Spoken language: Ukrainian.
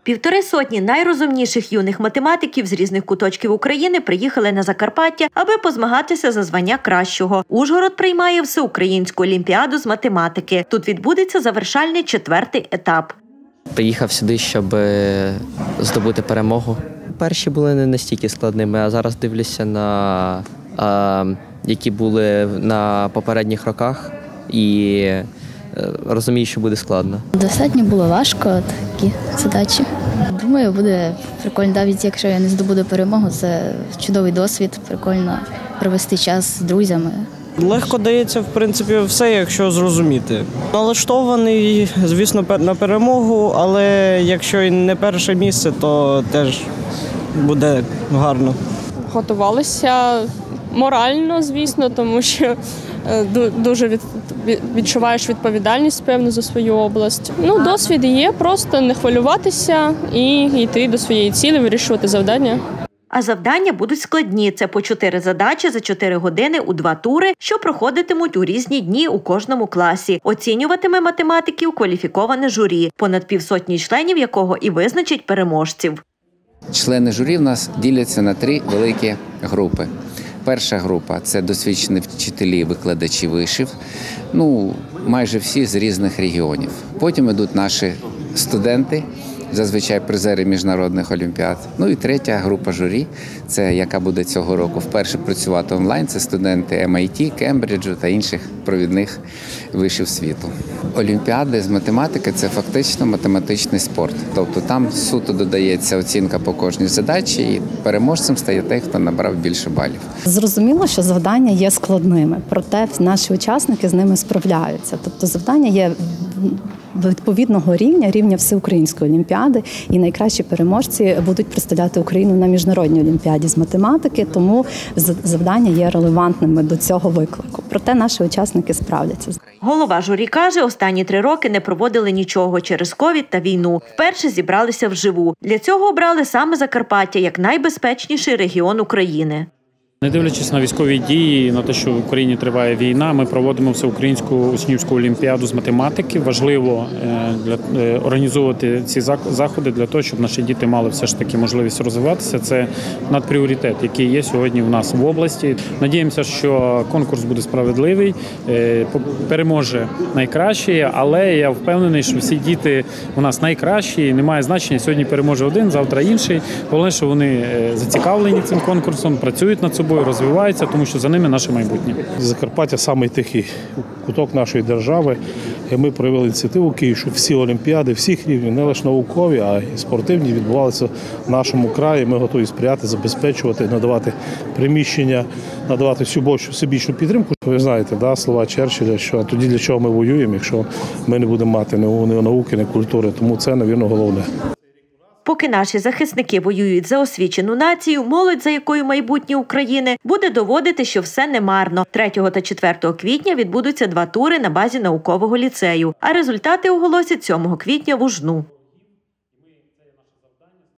150 найрозумніших юних математиків з різних куточків України приїхали на Закарпаття, аби позмагатися за звання кращого. Ужгород приймає всеукраїнську олімпіаду з математики. Тут відбудеться завершальний 4-й етап. Приїхав сюди, щоб здобути перемогу. Перші були не настільки складними, а зараз дивлюся на які були на попередніх роках і розумію, що буде складно. Достатньо було важко такі задачі. Думаю, буде прикольно, навіть якщо я не здобуду перемогу, це чудовий досвід, прикольно провести час з друзями. Легко дається, в принципі, все, якщо зрозуміти. Налаштований, звісно, на перемогу, але якщо і не перше місце, то теж буде гарно. Готувалися морально, звісно, тому що дуже відчуваєш відповідальність, певно, за свою область. Досвід є, просто не хвилюватися і йти до своєї цілі, вирішувати завдання. А завдання будуть складні. Це по 4 задачі за 4 години у 2 тури, що проходитимуть у різні дні у кожному класі. Оцінюватиме математиків кваліфіковане журі, понад 150 членів якого і визначить переможців. Члени журі в нас діляться на 3 великі групи. Перша група – це досвідчені вчителі, викладачі вишів, майже всі з різних регіонів. Потім йдуть наші студенти, зазвичай призери міжнародних олімпіад. І третя група журі, це яка буде цього року вперше працювати онлайн, це студенти MIT, Кембриджу та інших провідних вишів світу. Олімпіади з математики – це фактично математичний спорт. Тобто там суто додається оцінка по кожній задачі і переможцем стає той, хто набрав більше балів. Зрозуміло, що завдання є складними, проте наші учасники з ними справляються. Тобто завдання є відповідного рівня всеукраїнської олімпіади, і найкращі переможці будуть представляти Україну на міжнародній олімпіаді з математики, тому завдання є релевантними до цього виклику. Проте наші учасники справляться. Голова журі каже, останні 3 роки не проводили нічого через ковід та війну. Вперше зібралися вживу. Для цього обрали саме Закарпаття як найбезпечніший регіон України. Не дивлячись на військові дії, на те, що в Україні триває війна, ми проводимо всеукраїнську учнівську олімпіаду з математики. Важливо організовувати ці заходи для того, щоб наші діти мали все ж таки можливість розвиватися. Це надпріоритет, який є сьогодні в нас в області. Надіємося, що конкурс буде справедливий, переможе найкращий, але я впевнений, що всі діти у нас найкращі, немає значення. Сьогодні переможе один, завтра інший. Головне, що вони зацікавлені цим конкурсом, працюють над собою, розвиваються, тому що за ними наше майбутнє. Закарпаття – самий тихий куток нашої держави. І ми проявили ініціативу в Києві, щоб всі олімпіади, всіх рівнів, не лише наукові, а й спортивні, відбувалися в нашому краї. Ми готові сприяти, забезпечувати, надавати приміщення, надавати всебічну підтримку. Ви знаєте, слова Черчилля, що тоді для чого ми воюємо, якщо ми не будемо мати ні науки, ні культури. Тому це, мабуть, головне. Поки наші захисники воюють за освічену націю, молодь, за якою майбутнє України, буде доводити, що все немарно. 3 та 4 квітня відбудуться 2 тури на базі наукового ліцею, а результати оголосять 7 квітня в Ужну.